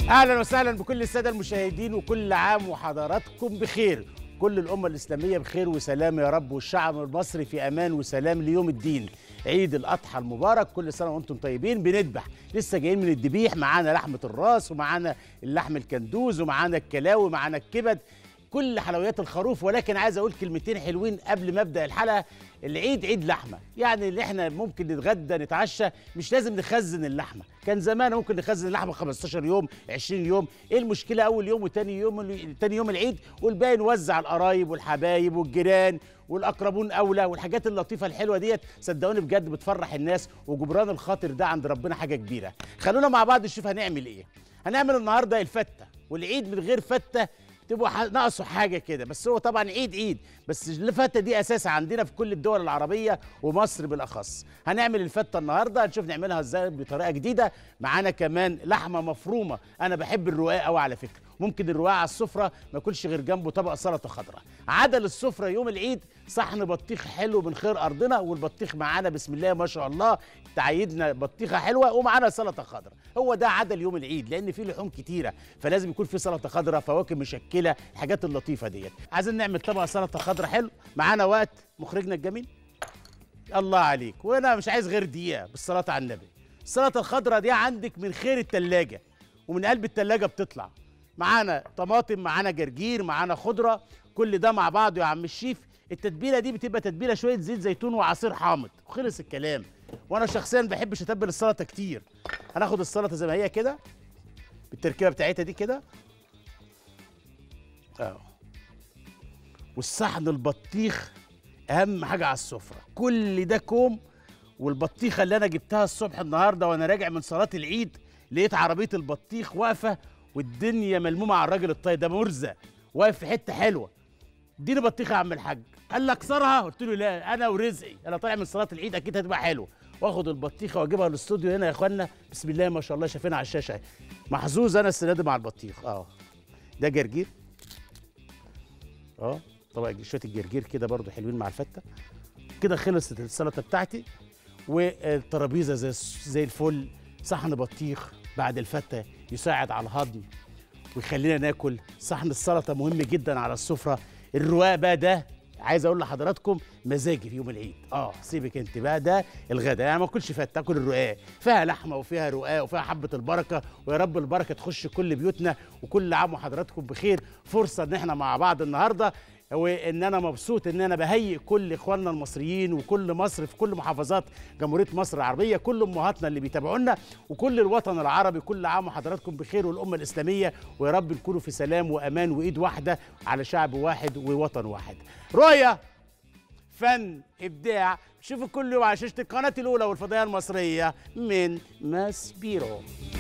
اهلا وسهلا بكل الساده المشاهدين، وكل عام وحضراتكم بخير. كل الامه الاسلاميه بخير وسلام يا رب، والشعب المصري في امان وسلام ليوم الدين. عيد الاضحى المبارك، كل سنه وانتم طيبين. بنذبح، لسه جايين من الذبيح، معانا لحمه الراس ومعانا اللحم الكندوز ومعانا الكلاوي ومعانا الكبد، كل حلويات الخروف. ولكن عايز اقول كلمتين حلوين قبل ما ابدا الحلقه. العيد عيد لحمه، يعني اللي احنا ممكن نتغدى نتعشى، مش لازم نخزن اللحمه. كان زمان ممكن نخزن اللحمه 15 يوم 20 يوم، ايه المشكله؟ اول يوم وتاني يوم، تاني يوم العيد، والباقي نوزع القرايب والحبايب والجيران والاقربون اولى، والحاجات اللطيفه الحلوه ديت صدقوني بجد بتفرح الناس، وجبران الخاطر ده عند ربنا حاجه كبيره. خلونا مع بعض نشوف هنعمل ايه. هنعمل النهارده الفته، والعيد من غير فته تبقوا ناقصوا حاجه كده. بس هو طبعا عيد بس الفته دي اساس عندنا في كل الدول العربيه ومصر بالاخص. هنعمل الفته النهارده، هنشوف نعملها ازاي بطريقه جديده. معانا كمان لحمه مفرومه، انا بحب الرقاق قوي على فكره. ممكن الرقاق على السفره ما يكونش غير جنبه طبق سلطه خضراء. عدل السفره يوم العيد صحن بطيخ حلو من خير ارضنا، والبطيخ معانا بسم الله ما شاء الله، تعيدنا بطيخه حلوه ومعانا سلطه خضراء. هو ده عدل يوم العيد، لان فيه لحوم كتيره، فلازم يكون فيه سلطه خضراء، فواكه مشكله، الحاجات اللطيفه ديت. عايزين نعمل طبق سلطه خضراء حلو. معانا وقت مخرجنا الجميل، الله عليك. وانا مش عايز غير دقيقه بالصلاه على النبي. السلطه الخضراء دي عندك من خير التلاجة، ومن قلب التلاجة بتطلع. معانا طماطم، معانا جرجير، معانا خضره، كل ده مع بعضه يا عم الشيف. التتبيله دي بتبقى تتبيله شويه زيت زيتون وعصير حامض، وخلص الكلام. وانا شخصيا ما بحبش اتبل السلطه كتير. هناخد السلطه زي ما هي كده بالتركيبه بتاعتها دي كده والصحن البطيخ اهم حاجه على السفره. كل ده كوم. والبطيخه اللي انا جبتها الصبح النهارده وانا راجع من صلاه العيد، لقيت عربيه البطيخ واقفه والدنيا ملمومه على الراجل الطيب ده مرزق واقف في حته حلوه. اديني بطيخه يا عم الحاج. قال لك اكسرها، قلت له لا، انا ورزقي، انا طالع من صلاه العيد اكيد هتبقى حلوه. واخد البطيخه واجيبها الاستوديو هنا يا اخوانا، بسم الله ما شاء الله، شايفينها على الشاشه اهي. محظوظ انا السنه دي مع البطيخ. ده جرجير، طبق شويه الجرجير كده برضو حلوين مع الفته. كده خلصت السلطه بتاعتي، والترابيزه زي الفل. صحن بطيخ بعد الفته يساعد على الهضم ويخلينا ناكل. صحن السلطه مهم جدا على السفره. الرواق بقى ده عايز اقول لحضراتكم مزاجي في يوم العيد. سيبك انت بقى، ده الغدا يعني ما اكلش فته، اكل الرقاق. فيها لحمه وفيها رقاق وفيها حبه البركه، ويا رب البركه تخش كل بيوتنا. وكل عام وحضراتكم بخير. فرصه ان احنا مع بعض النهارده، وان انا مبسوط ان انا بهيئ كل اخواننا المصريين وكل مصر في كل محافظات جمهوريه مصر العربيه، كل امهاتنا اللي بيتابعونا وكل الوطن العربي. كل عام وحضراتكم بخير والامه الاسلاميه، ويا رب نكونوا في سلام وامان وايد واحده على شعب واحد ووطن واحد. رؤيه، فن، ابداع. شوفوا كل يوم على شاشه القناه الاولى والفضائيه المصريه من ماسبيرو.